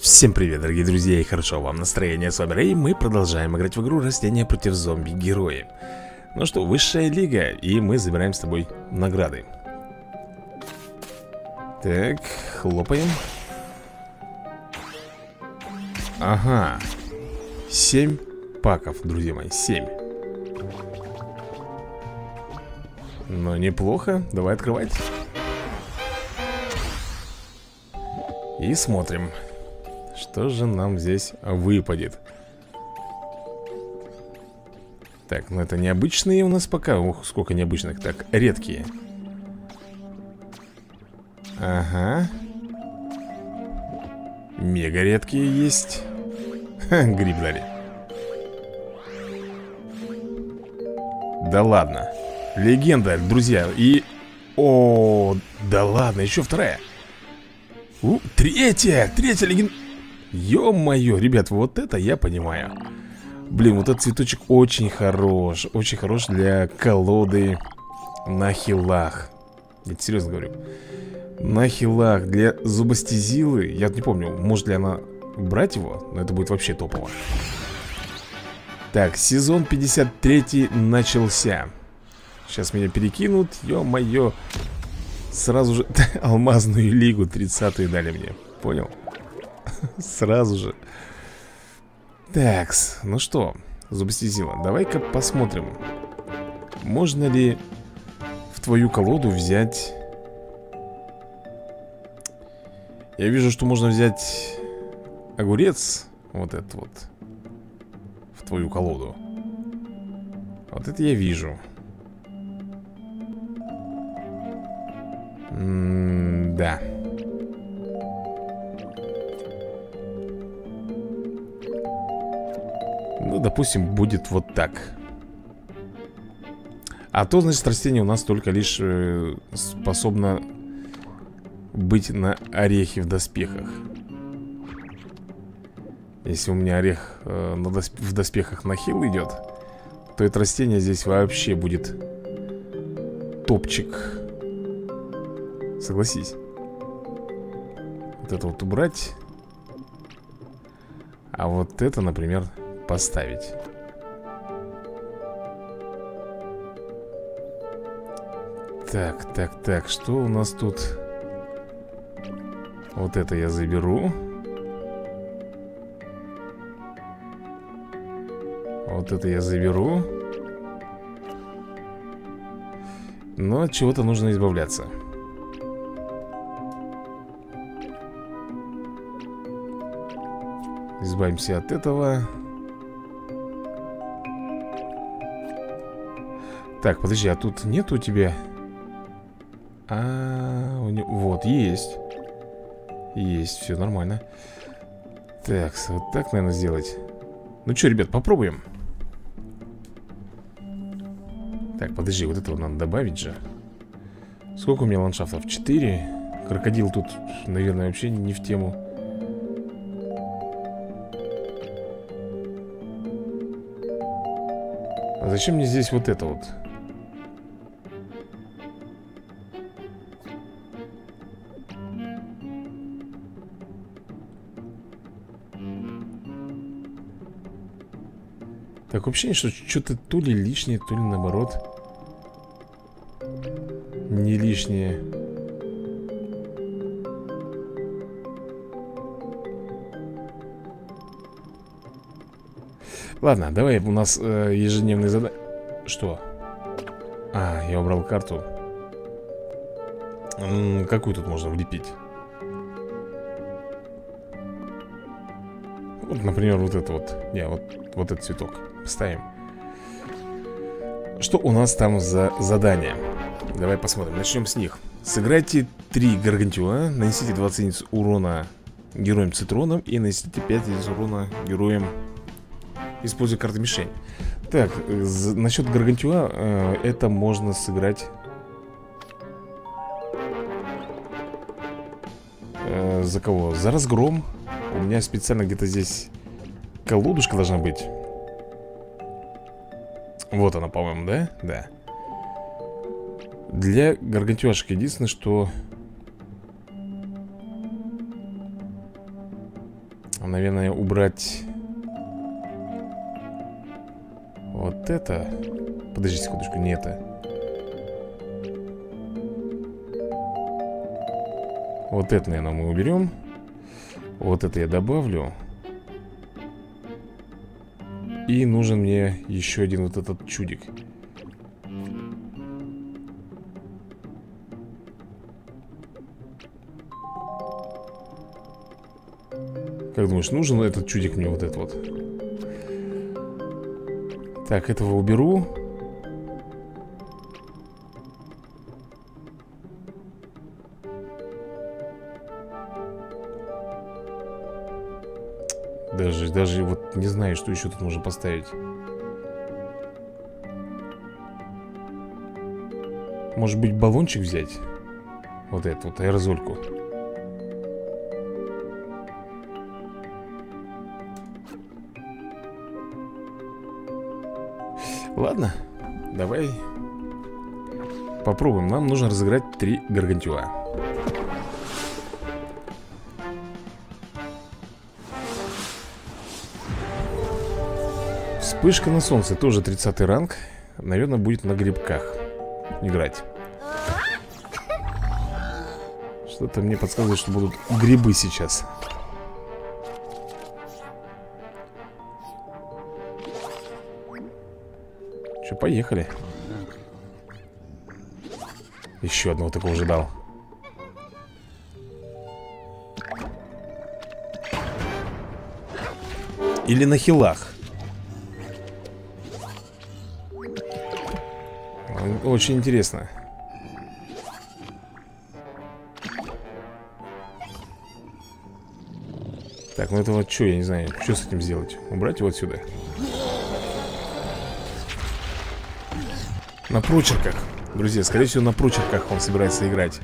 Всем привет, дорогие друзья, и хорошо вам настроение. С вами Рэй, мы продолжаем играть в игру Растения против зомби-герои. Ну что, высшая лига, и мы забираем с тобой награды. Так, хлопаем. Ага, 7 паков, друзья мои, 7. Ну, неплохо, давай открывать. И смотрим, что же нам здесь выпадет. Так, ну это необычные у нас пока. Ух, сколько необычных. Так, редкие. Ага. Мега редкие есть. Ха, гриб дали. Да ладно. Легенда, друзья. И... О, да ладно, еще вторая. Третья легенда. Ё-моё, ребят, вот это я понимаю. Блин, вот этот цветочек очень хорош. Очень хорош для колоды на хилах. Я тебе серьезно говорю. На хилах для зубастезилы. Я не помню, может ли она брать его. Но это будет вообще топово. Так, сезон 53 начался. Сейчас меня перекинут. Ё-моё. Сразу же алмазную лигу 30-ю дали мне. Понял? Сразу же. Такс, ну что, зубастезила, давай-ка посмотрим, можно ли в твою колоду взять... Я вижу, что можно взять огурец. Вот этот вот в твою колоду. Вот это я вижу. Да. Ну, допустим, будет вот так. А то, значит, растение у нас только лишь способно быть на орехе в доспехах. Если у меня орех в доспехах на хил идет, то это растение здесь вообще будет топчик. Согласись. Вот это вот убрать. А вот это, например, поставить. Так, что у нас тут? Вот это я заберу. Вот это я заберу. Но от чего-то нужно избавляться. Избавимся от этого. Так, подожди, а тут нет у тебя? Вот, есть. Есть, все нормально. Так, вот так, наверное, сделать. Ну что, ребят, попробуем. Так, подожди, вот этого надо добавить же. Сколько у меня ландшафтов? 4. Крокодил тут, наверное, вообще не в тему. А зачем мне здесь вот это вот? Так, вообще что-то то ли лишнее, то ли наоборот не лишнее. Ладно, давай, у нас ежедневный задание. Что? А, я убрал карту. Какую тут можно влепить? Вот, например, вот это вот. Не, вот этот цветок. Ставим. Что у нас там за задание? Давай посмотрим, начнем с них. Сыграйте 3 гаргантюа. Нанесите 20 единиц урона героям цитроном. И нанесите 5 единиц урона героям, используя карты мишень. Так, насчет гаргантюа, это можно сыграть за кого? За разгром. У меня специально где-то здесь колодушка должна быть. Вот она, по-моему, да? Да. Для гаргантюашек единственное, что наверное, убрать вот это. Подожди секундочку, не это. Вот это, наверное, мы уберем. Вот это я добавлю. И нужен мне еще один вот этот чудик. Как думаешь, нужен этот чудик мне вот этот вот? Так, этого уберу. Даже вот не знаю, что еще тут можно поставить. Может быть, баллончик взять? Вот эту вот аэрозольку. Ладно, давай попробуем. Нам нужно разыграть 3 гаргантюа. Вспышка на солнце, тоже 30 ранг. Наверное, будет на грибках играть. Что-то мне подсказывает, что будут грибы сейчас. Че, поехали. Еще одного такого же дал. Или на хилах. Очень интересно. Так, ну это вот что, я не знаю, что с этим сделать? Убрать его отсюда? На прочерках. Друзья, скорее всего, на прочерках он собирается играть.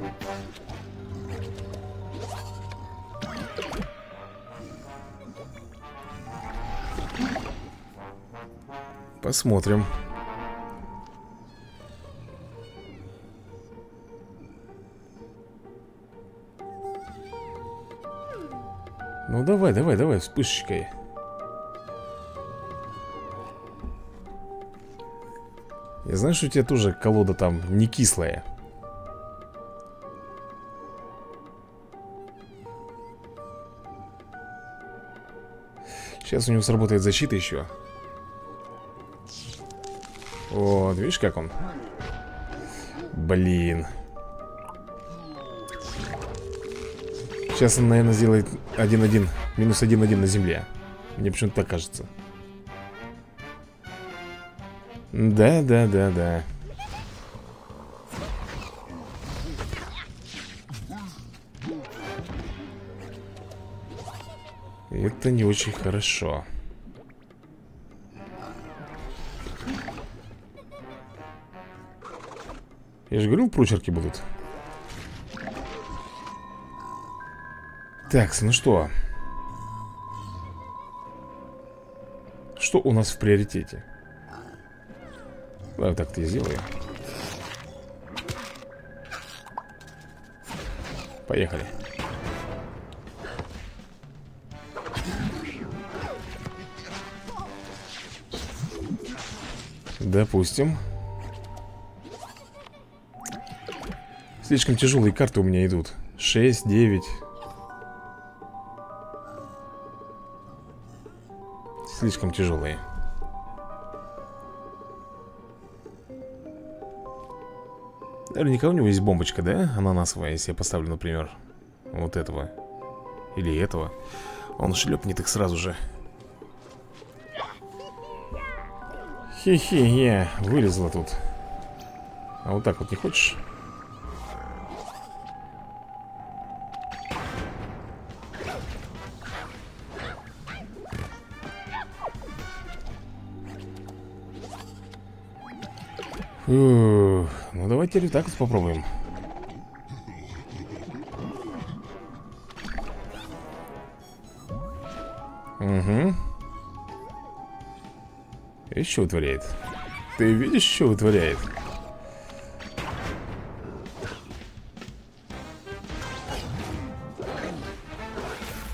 Посмотрим. Ну давай, вспышечкой. Я знаю, что у тебя тоже колода там не кислая. Сейчас у него сработает защита еще. Вот, видишь, как он? Блин. Сейчас он, наверное, сделает 1-1. Минус 1-1 на земле. Мне почему-то так кажется. Да. Это не очень хорошо. Я же говорил, прочерки будут. Так, ну что? Что у нас в приоритете? Давай так-то и сделаю. Поехали. Допустим. Слишком тяжелые карты у меня идут. 6, 9. Слишком тяжелые. Наверняка у него есть бомбочка, да? Ананасовая, если я поставлю, например, вот этого. Или этого. Он шлепнет их сразу же. Хе-хе-хе, вылезла тут. А вот так вот не хочешь? Ну давайте теперь так вот попробуем. Угу. И что вытворяет? Ты видишь, что вытворяет?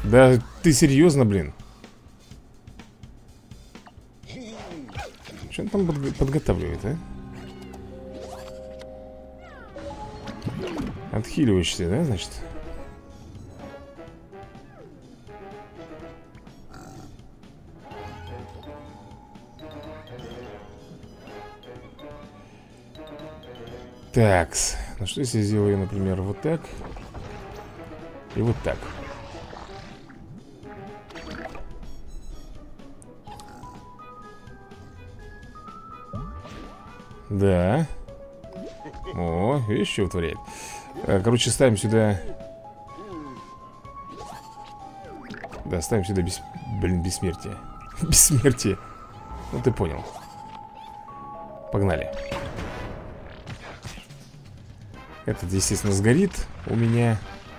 Да ты серьезно, блин? Что он там подготавливает, а? Отхиливаешься, да, значит? Такс. Ну что если я сделаю, например, вот так и вот так? Да. О, видишь, что утворяет. Короче, ставим сюда. Да, ставим сюда бессмертие. Бессмертие. Ну ты понял. Погнали. Этот, естественно, сгорит у меня.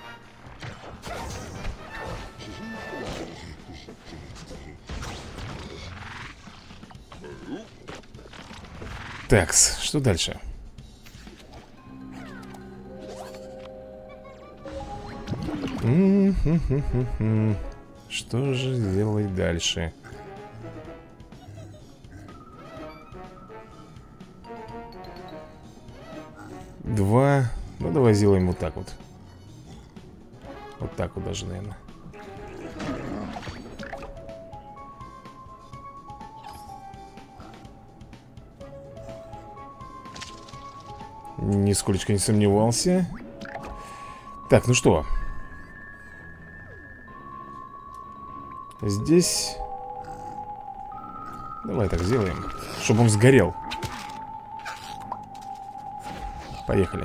Такс, что дальше? Что же сделать дальше? Два. Ну, давай сделаем вот так вот. Вот так вот даже, наверное. Нисколько не сомневался. Так, ну что? Здесь... Давай так сделаем, чтобы он сгорел. Поехали.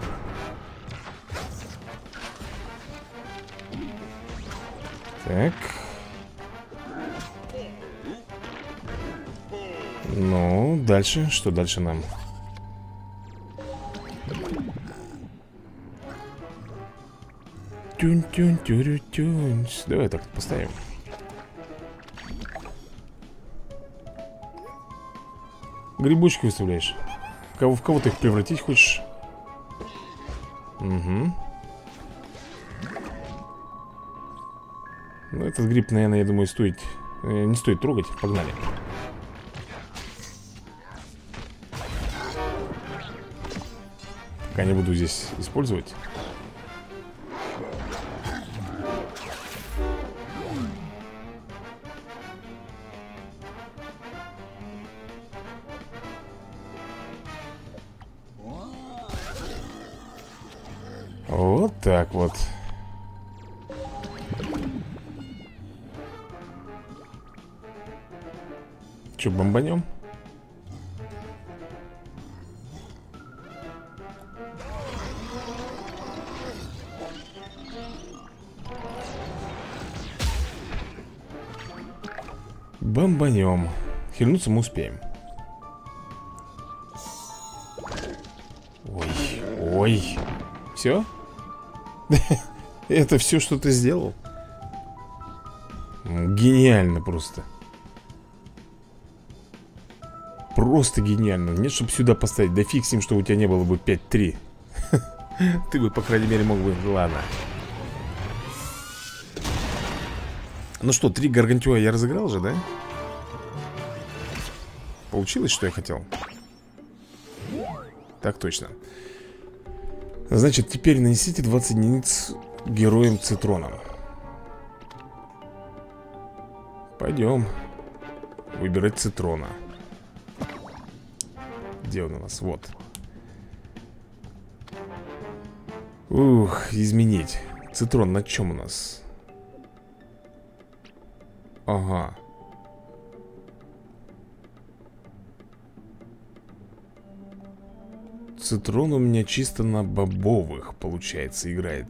Так. Ну, дальше. Что дальше нам? Тюнь-тюнь-тюрю-тюнь. Давай так поставим. Грибочки выставляешь. В кого ты их превратить хочешь? Угу. Ну, этот гриб, наверное, я думаю, стоит... не стоит трогать. Погнали. Пока не буду здесь использовать. Вот так вот. Че, бомбанем? Бомбанем. Хильнуться мы успеем. Ой, ой. Все? Это все, что ты сделал? Гениально просто. Просто гениально. Нет, чтобы сюда поставить. Да фиг с ним, что у тебя не было бы 5-3. Ты бы, по крайней мере, мог бы... Ладно. Ну что, 3 гаргантюа я разыграл же, да? Получилось, что я хотел? Так точно. Значит, теперь нанесите 20 единиц героям Цитрона. Пойдем выбирать Цитрона. Где он у нас? Вот. Ух, изменить. Цитрон на чем у нас? Ага. Цитрон у меня чисто на бобовых, получается, играет.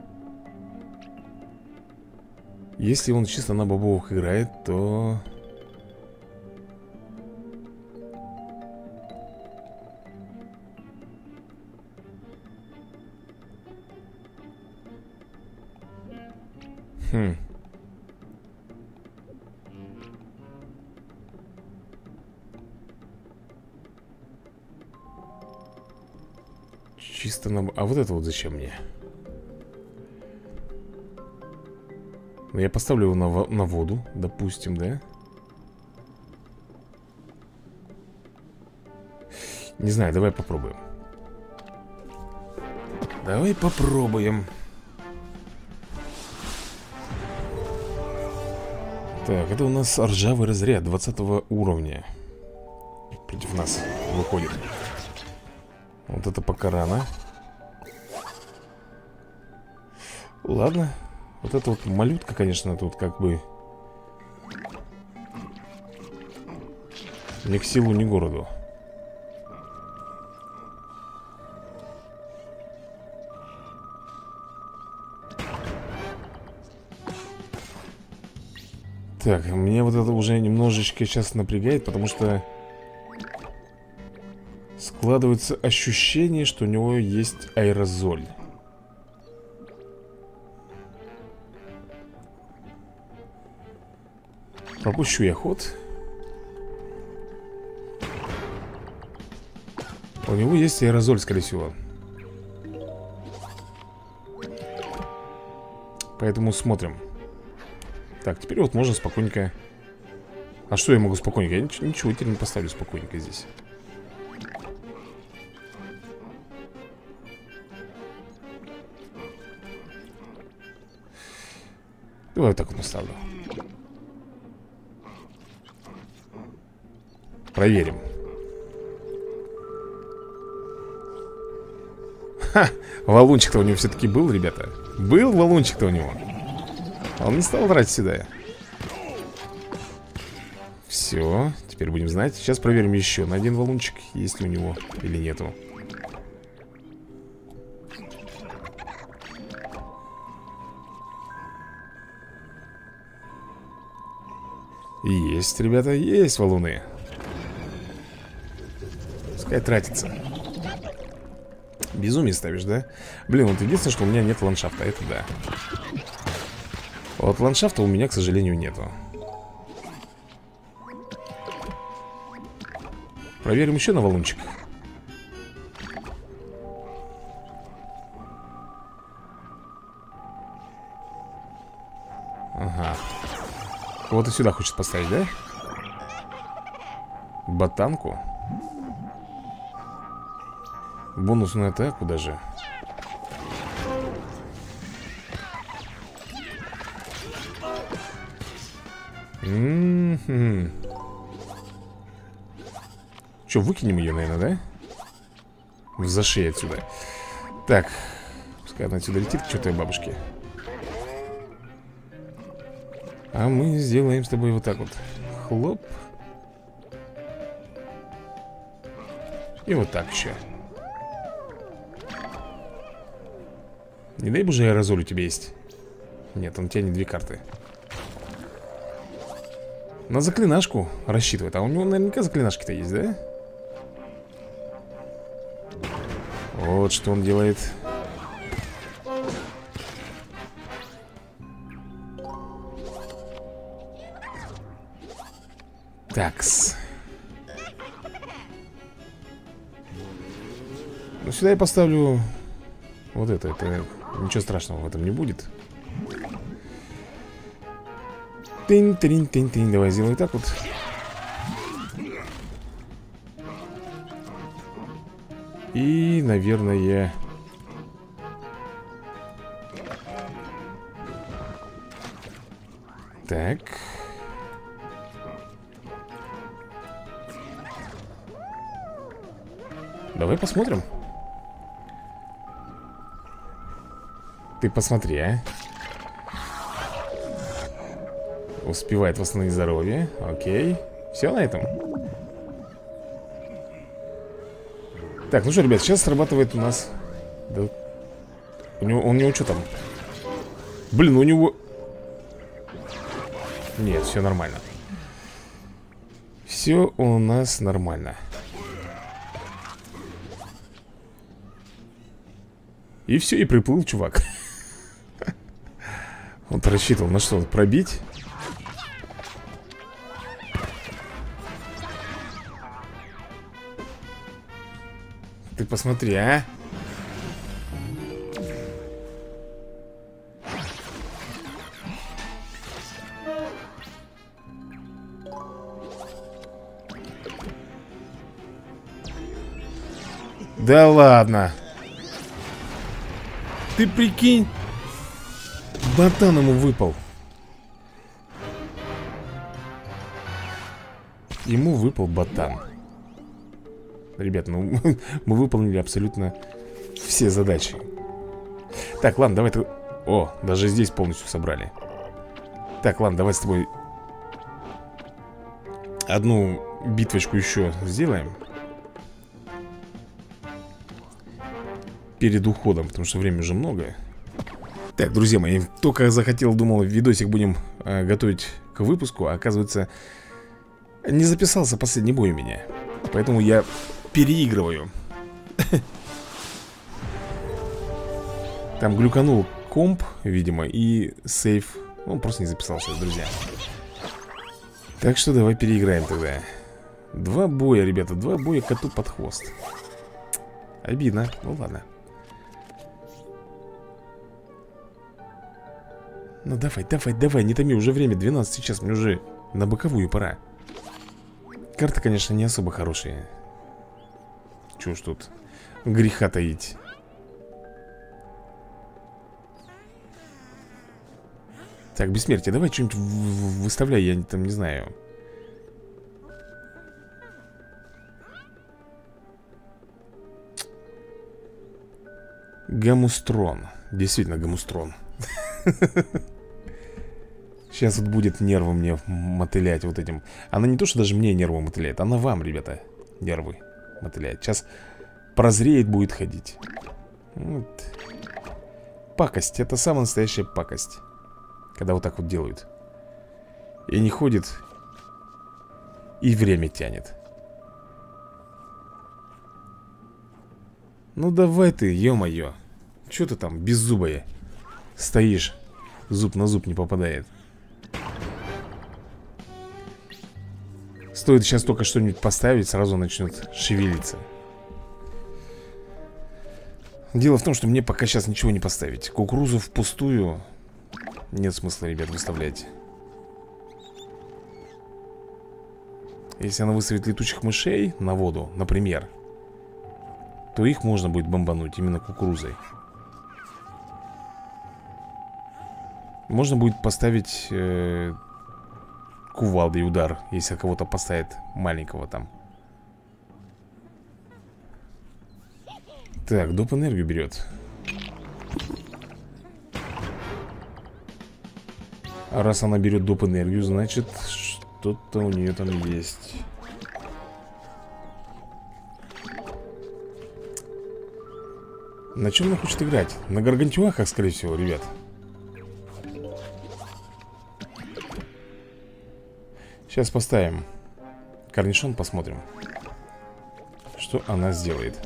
Если он чисто на бобовых играет, то... Хм. Чисто на... А вот это вот зачем мне? Ну, я поставлю его на воду, допустим, да? Не знаю, давай попробуем. Давай попробуем. Так, это у нас ржавый разряд 20 уровня. Против нас выходит. Вот это пока рано. Ладно. Вот эта вот малютка, конечно, тут как бы ни к силу, ни к городу. Так, мне вот это уже немножечко сейчас напрягает, потому что складывается ощущение, что у него есть аэрозоль. Пропущу я ход. У него есть аэрозоль, скорее всего. Поэтому смотрим. Так, теперь вот можно спокойненько. А что я могу спокойненько? Я ничего теперь не поставлю спокойненько здесь. Давай вот так вот поставлю. Проверим. Ха! Валунчик-то у него все-таки был, ребята. Был валунчик-то у него. А он не стал тратить сюда. Все, теперь будем знать. Сейчас проверим еще на один валунчик, есть ли у него или нету. Есть, ребята, есть валуны. Пускай тратится. Безумие ставишь, да? Блин, вот единственное, что у меня нет ландшафта. Это да. Вот ландшафта у меня, к сожалению, нету. Проверим еще на валунчик. Ага. Вот и сюда хочет поставить, да? Ботанку. Бонусную атаку даже. Че, выкинем ее, наверное, да? В зашей отсюда. Так, пускай она отсюда летит к чёртой бабушке. А мы сделаем с тобой вот так вот. Хлоп. И вот так еще. Не дай боже, аэрозоль у тебя есть. Нет, он тянет 2 карты. На заклинашку рассчитывает. А у него наверняка заклинашки-то есть, да? Вот что он делает. Такс. Ну, сюда я поставлю вот это. Ничего страшного в этом не будет. Тынь-тынь-тынь-тынь. Давай сделай так вот. И, наверное... Так. Давай посмотрим. Ты посмотри, а. Успевает восстановить здоровье. Окей. Все на этом. Так, ну что, ребят, сейчас срабатывает у нас... Да. У него что там? Блин, у него... Нет, все нормально. Все у нас нормально. И все, и приплыл чувак. Он рассчитывал на что? Пробить? Ты посмотри, а? Да ладно. Ты прикинь. Ботан ему выпал. Ему выпал ботан. Ребят, ну мы выполнили абсолютно все задачи. Так, ладно, давай ты... О, даже здесь полностью собрали. Так, ладно, давай с тобой одну битвочку еще сделаем перед уходом, потому что времени уже много. Так, друзья мои, только захотел, думал, видосик будем готовить к выпуску, а оказывается, не записался последний бой у меня. Поэтому я переигрываю. Там глюканул комп, видимо, и сейф. Он просто не записался, друзья. Так что давай переиграем тогда. 2 боя, ребята, 2 боя коту под хвост. Обидно, ну ладно. Ну давай, не томи, уже время 12 сейчас, мне уже на боковую пора. Карта, конечно, не особо хорошая. Чего ж тут греха таить. Так, бессмертие, давай что-нибудь выставляй, я там не знаю. Гамустрон. Действительно, гамустрон. Сейчас вот будет нервы мне мотылять вот этим. Она не то, что даже мне нервы мотыляет, она вам, ребята, нервы мотыляет. Сейчас прозреет, будет ходить. Вот. Пакость, это самая настоящая пакость. Когда вот так вот делают. И не ходит, и время тянет. Ну давай ты, ё-моё. Чё ты там, беззубая стоишь? Зуб на зуб не попадает. Стоит сейчас только что-нибудь поставить, сразу начнет шевелиться. Дело в том, что мне пока сейчас ничего не поставить. Кукурузу впустую нет смысла, ребят, выставлять. Если она выставит летучих мышей на воду, например, то их можно будет бомбануть именно кукурузой. Можно будет поставить кувалдой удар, если кого-то поставит маленького там. Так, доп энергию берет. А раз она берет доп энергию, значит, что-то у нее там есть. На чем она хочет играть? На гаргантюахах, скорее всего, ребят. Сейчас поставим корнишон, посмотрим, что она сделает.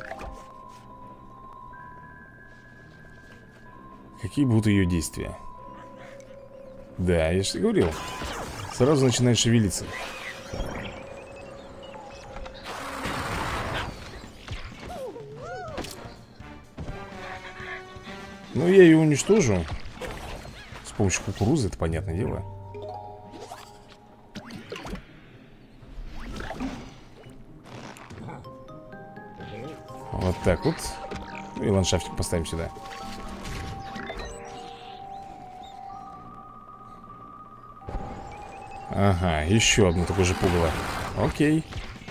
Какие будут ее действия? Да, я же говорил. Сразу начинает шевелиться. Ну, я ее уничтожу с помощью кукурузы, это понятное дело. Вот так вот. И ландшафтик поставим сюда. Ага, еще одно такое же пугало. Окей.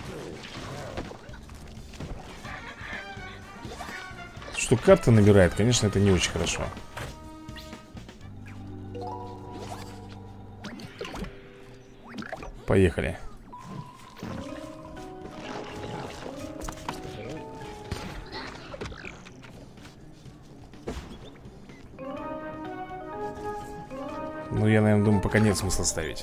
Что карта набирает, конечно, это не очень хорошо. Поехали. Ну, я, наверное, думаю, пока нет смысла ставить.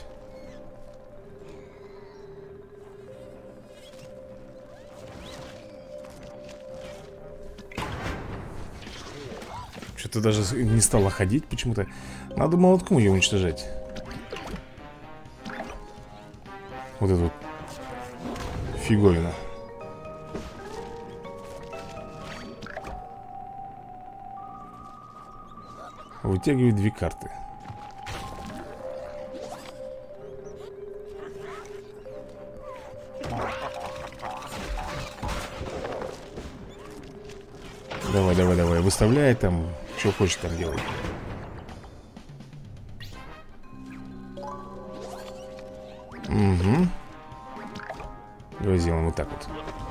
Что-то даже не стало ходить почему-то. Надо молотком ее уничтожать. Вот эту вот фиговину. Вытягивает 2 карты. Давай, давай, давай, выставляй там, что хочешь там делай. Угу. Давай сделаем вот так вот.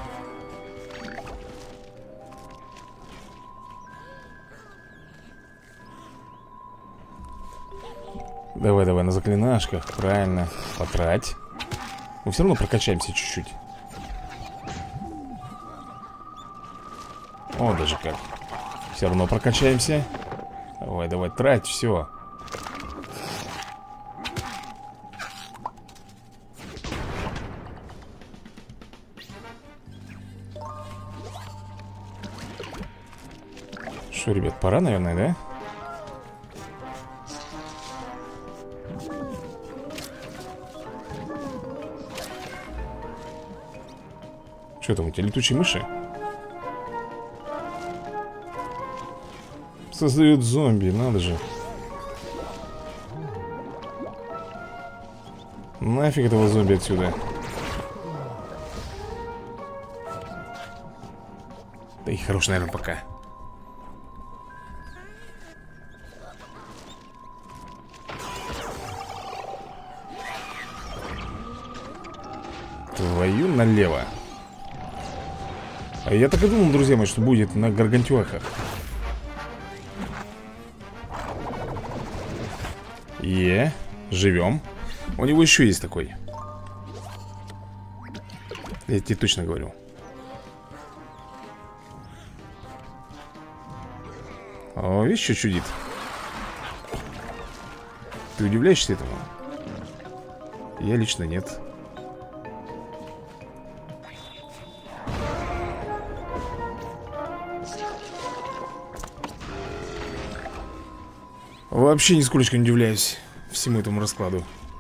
Давай, давай, на заклинашках, правильно. Потрать. Мы все равно прокачаемся чуть-чуть. О, даже как. Все равно прокачаемся. Давай, давай, трать, все. Что, ребят, пора, наверное, да? Что там у тебя, летучие мыши? Создают зомби, надо же. Нафиг этого зомби отсюда. Да и хорош, наверное, пока. Твою налево. А я так и думал, друзья мои, что будет на гаргантюахах. Живем. У него еще есть такой. Я тебе точно говорю. О, видишь, что чудит? Ты удивляешься этому? Я лично нет. Вообще нисколько не удивляюсь всему этому раскладу.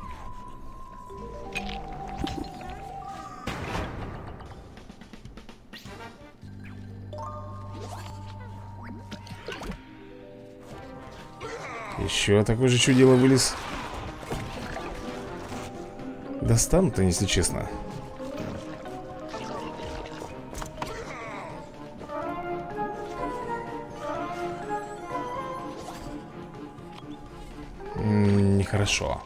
Еще такой же чудило вылез. Достанут они, если честно. Нехорошо.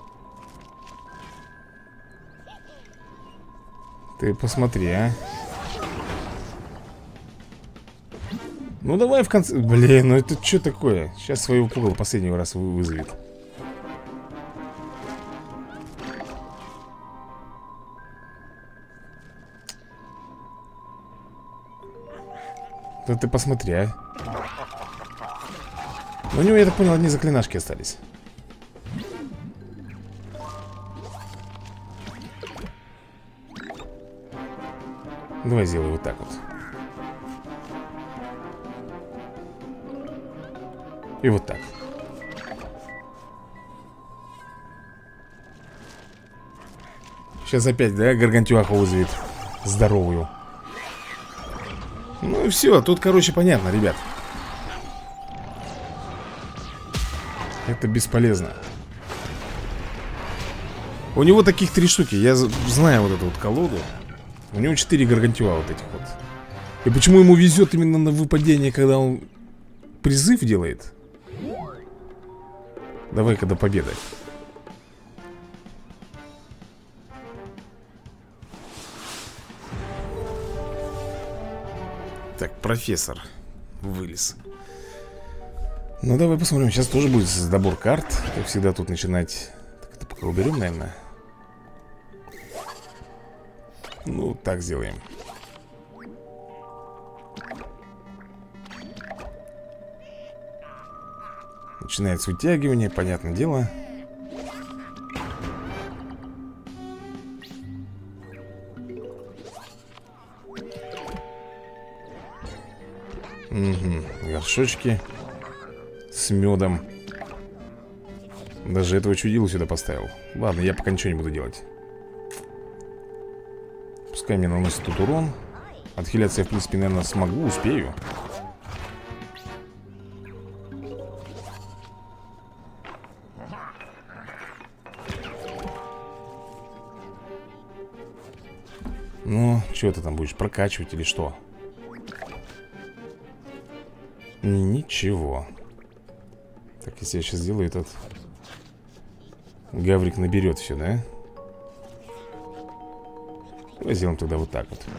Ты посмотри, а. Ну давай в конце. Блин, ну это что такое? Сейчас своего пугала последний раз вызовет. Да ты посмотри, а. У него, я так понял, одни заклинашки остались. Давай сделай вот так вот. И вот так. Сейчас опять, да, гаргантюаху вызовет. Здоровую. Ну и все, тут, короче, понятно, ребят. Это бесполезно. У него таких 3 штуки. Я знаю вот эту вот колоду. У него 4 гаргантюа вот этих вот. И почему ему везет именно на выпадение, когда он призыв делает? Давай-ка до победы. Так, профессор вылез. Ну, давай посмотрим. Сейчас тоже будет добор карт. Как всегда тут начинать. Так, это пока уберем, наверное. Ну, так сделаем. Начинается вытягивание, понятное дело. Угу, горшочки с медом. Даже этого чудила сюда поставил. Ладно, я пока ничего не буду делать. Пускай мне наносит тут урон. Отхиляться я, в принципе, наверное, смогу, успею. Ну, что ты там будешь прокачивать или что? Ничего. Так, если я сейчас сделаю этот... Гаврик наберет все, да? Давай сделаем тогда вот так вот.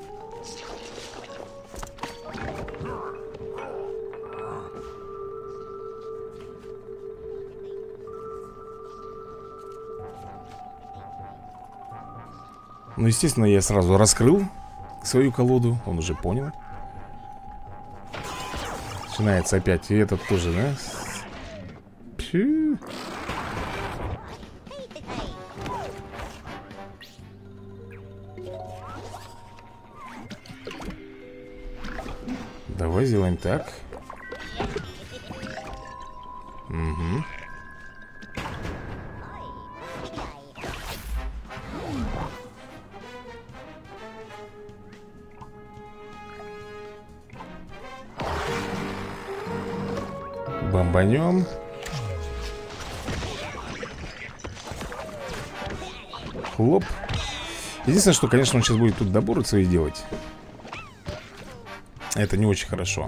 Ну, естественно, я сразу раскрыл свою колоду. Он уже понял. Начинается опять. И этот тоже, да? Пью. Давай сделаем так. Угу. Бомбанем. Хлоп. Единственное, что, конечно, он сейчас будет тут доборы свои делать. Это не очень хорошо.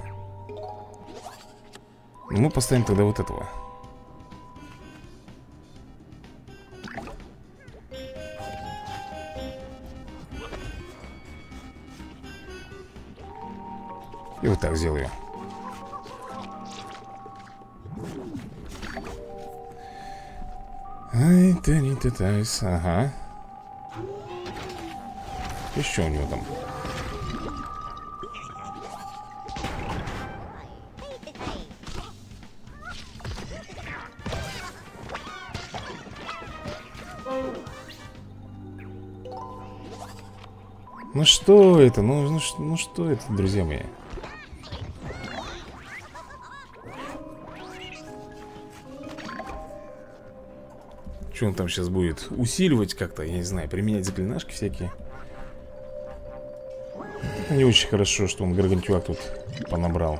Но мы поставим тогда вот этого. И вот так сделаю. Ай, ты не тетайс. Ага. И что у него там? Ну что это? Ну что это, друзья мои? Что он там сейчас будет? Усиливать как-то, я не знаю, применять заклинашки всякие. Не очень хорошо, что он гаргантюак тут понабрал.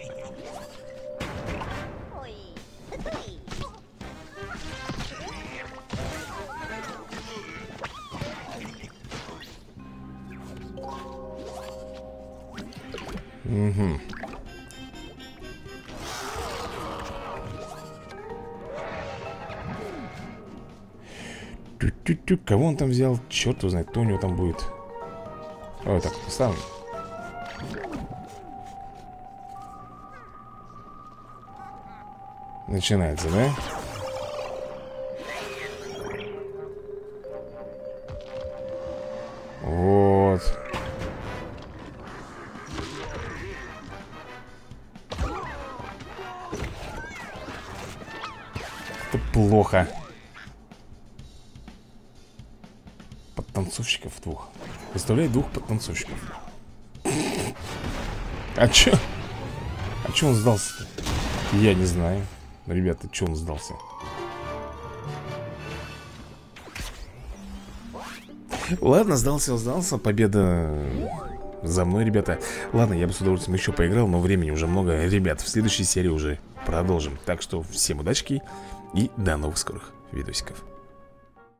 Угу. Тю-тю-тю. Кого он там взял? Черт его знает, кто у него там будет. Ой, так, поставим. Начинается, да? Вот. Это плохо. Подтанцовщиков двух. Представляю, двух подтанцовщиков. А чё? А чё он сдался-то? Я не знаю. Ребята, чё он сдался? Ладно, сдался. Победа за мной, ребята. Ладно, я бы с удовольствием еще поиграл, но времени уже много. Ребят, в следующей серии уже продолжим. Так что всем удачки и до новых скорых видосиков.